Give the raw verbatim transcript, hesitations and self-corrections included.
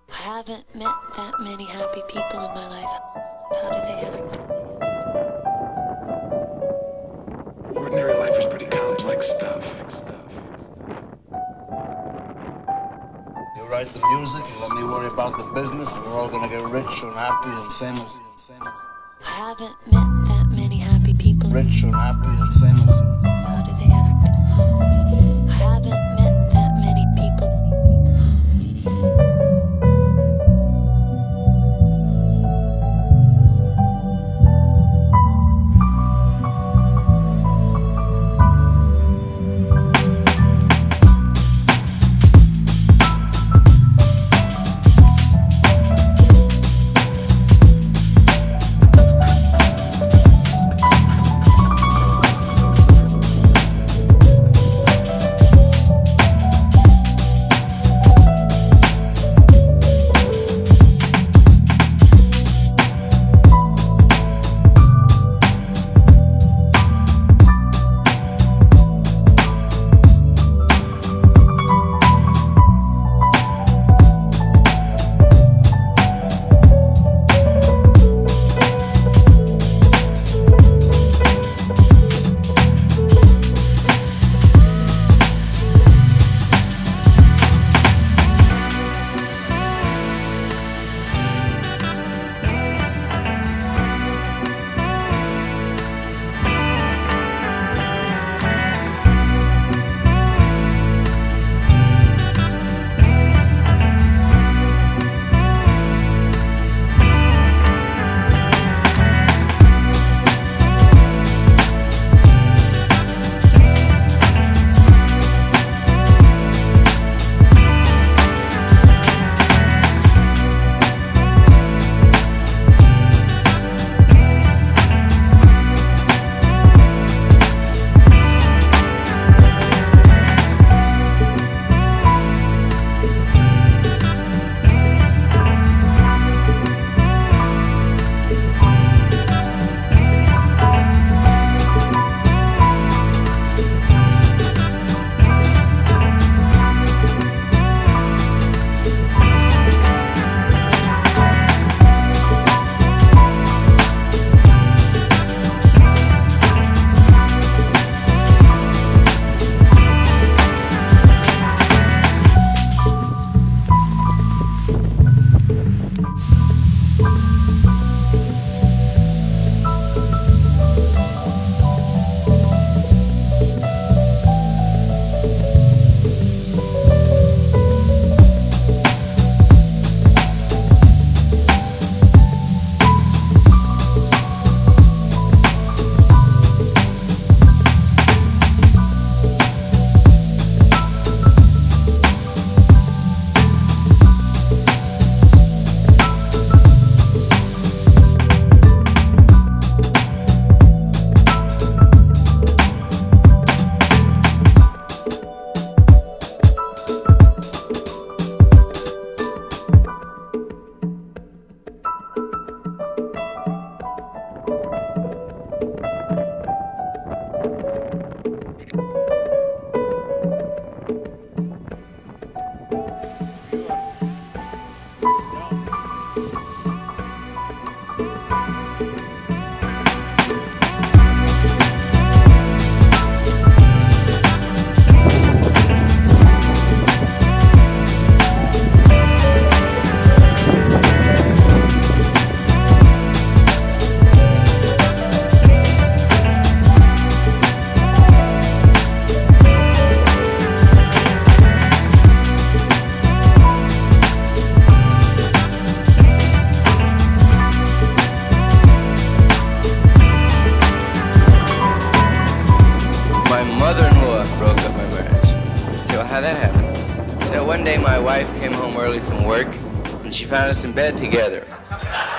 I haven't met that many happy people in my life. How do they act? Ordinary life is pretty complex stuff. You write the music, you let me worry about the business, and we're all gonna get rich and happy and famous. I haven't met that many happy people. Rich and happy and famous. How do they act? I haven't met that many people. How that happened? So one day my wife came home early from work and she found us in bed together.